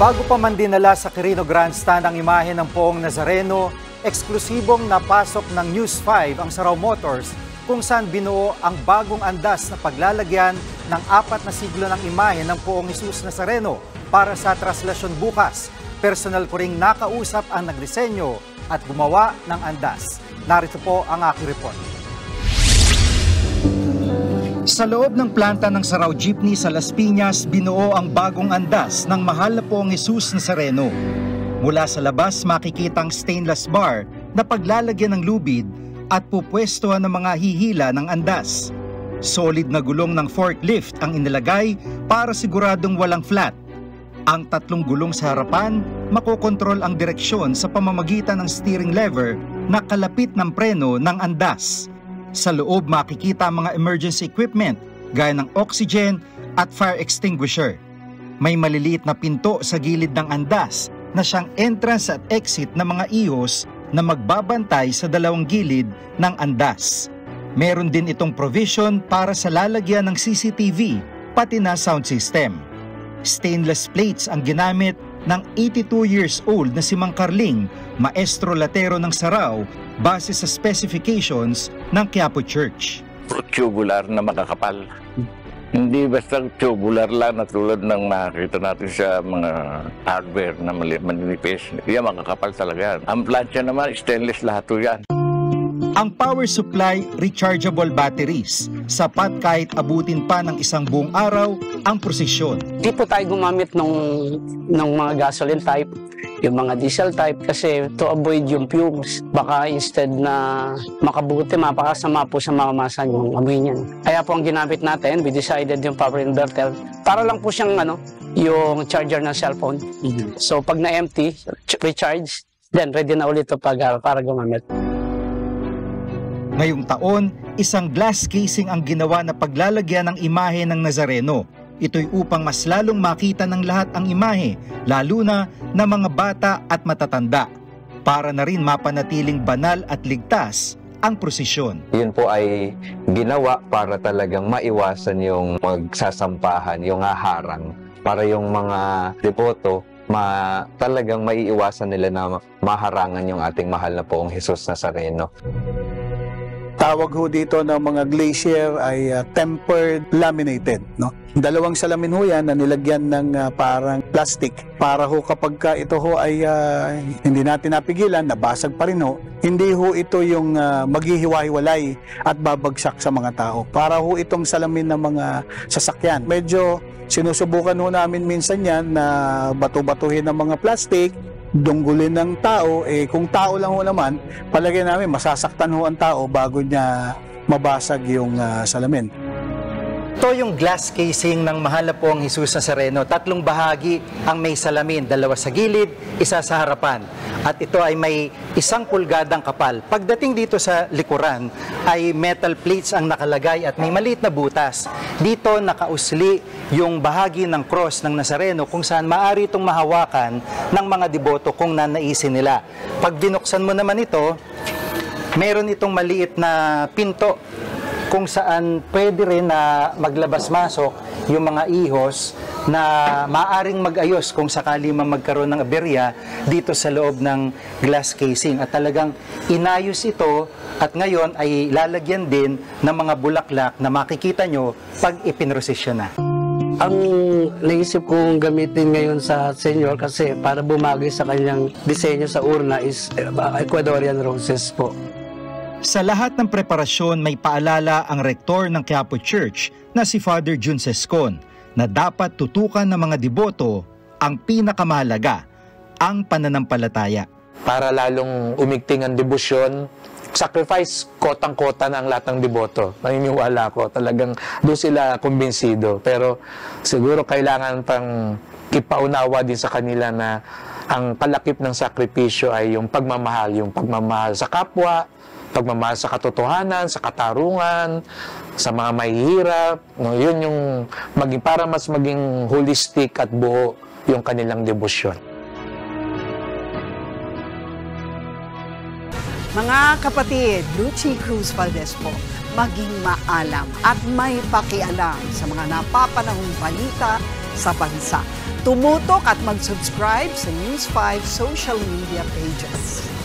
Bago pa man dinala sa Quirino Grandstand ang imahe ng Poong Nazareno, eksklusibong napasok ng News 5 ang Sarao Motors kung saan binuo ang bagong andas na paglalagyan ng 4 na siglo ng imahe ng Poong Jesus Nazareno para sa traslasyon bukas. Personal ko ring nakausap ang nagdisenyo at gumawa ng andas. Narito po ang aking report. Sa loob ng planta ng Sarao Jeepney sa Las Piñas, binuo ang bagong andas ng mahal na Poong Jesus Nazareno. Mula sa labas makikita ang stainless bar na paglalagyan ng lubid at pupwestuhan ng mga hihila ng andas. Solid na gulong ng forklift ang inilagay para siguradong walang flat. Ang 3 gulong sa harapan, makokontrol ang direksyon sa pamamagitan ng steering lever na kalapit ng preno ng andas. Sa loob makikita ang mga emergency equipment gaya ng oxygen at fire extinguisher. May maliliit na pinto sa gilid ng andas na siyang entrance at exit ng mga ihos na magbabantay sa 2 gilid ng andas. Meron din itong provision para sa lalagyan ng CCTV pati na sound system. Stainless plates ang ginamit ng 82 years old na si Mang Carling, maestro latero ng Sarao, base sa specifications ng Quiapo Church. Tubular na makakapal. Hindi basta tubular lang na tulad ng makikita natin sa mga hardware na manipis. Yan, makakapal talaga yan. Ang plancha naman, stainless lahat yan. Ang power supply, rechargeable batteries. Sapat kahit abutin pa ng 1 buong araw ang prosesyon. Di po tayo gumamit ng mga gasoline type, yung mga diesel type kasi to avoid yung fumes. Baka instead na makabuti, mapakasama po sa mamasa yung amoy niyan. Kaya po ang ginamit natin, we decided yung power inverter. Para lang po siyang yung charger ng cellphone. So pag na-empty, recharge, then ready na ulit para gumamit. Ngayong taon, isang glass casing ang ginawa na paglalagyan ng imahe ng Nazareno. Ito'y upang mas lalong makita ng lahat ang imahe, lalo na ng mga bata at matatanda, para na rin mapanatiling banal at ligtas ang prosesyon. Yun po ay ginawa para talagang maiwasan yung magsasampahan, yung haharang, para yung mga devoto talagang maiiwasan nila na maharangan yung ating mahal na Poong Jesus Nazareno. Tawag ho dito ng mga glacier ay tempered laminated. No? 2 salamin ho yan na nilagyan ng parang plastic para ho kapag ito ho ay hindi natin napigilan, nabasag pa rin ho, hindi ho ito yung maghihiwa-hiwalay at babagsak sa mga tao. Para ho itong salamin ng mga sasakyan. Medyo sinusubukan ho namin minsan yan na bato-batuhin ng mga plastic, dunggulin ng tao, kung tao lang ho naman, palagay namin masasaktan ho ang tao bago niya mabasag yung salamin. Ito yung glass casing ng mahal na Poong Jesus Nazareno. 3 bahagi ang may salamin, 2 sa gilid, 1 sa harapan. At ito ay may 1 pulgadang kapal. Pagdating dito sa likuran, ay metal plates ang nakalagay at may maliit na butas. Dito nakausli yung bahagi ng cross ng Nazareno kung saan maaari itong mahawakan ng mga deboto kung nanaisin nila. Pag binuksan mo naman ito, meron itong maliit na pinto kung saan pwede rin na maglabas-masok yung mga ihos na maaaring mag-ayos kung sakali man magkaroon ng aberya dito sa loob ng glass casing. At talagang inayos ito at ngayon ay lalagyan din ng mga bulaklak na makikita nyo pag ipinrosesyon na. Ang naisip kong gamitin ngayon sa senior kasi para bumagay sa kanyang disenyo sa urna is Ecuadorian roses po. Sa lahat ng preparasyon may paalala ang rektor ng Quiapo Church na si Father Jun Sescon na dapat tutukan ng mga deboto ang pinakamahalaga, ang pananampalataya. Para lalong umigting ang debosyon, sacrifice kotang-kota na ang lahat ng deboto. Naniniwala ko, talagang doon sila kumbinsido. Pero siguro kailangan pang ipaunawa din sa kanila na ang kalakip ng sakripisyo ay yung pagmamahal sa kapwa, pagmamahal sa katotohanan, sa katarungan, sa mga mahihirap. No, yun yung para mas maging holistic at buo yung kanilang debosyon. Mga kapatid, Lucy Cruz Valdez po, maging maalam at may pakialam sa mga napapanahong balita sa bansa. Tumutok at mag-subscribe sa News 5 social media pages.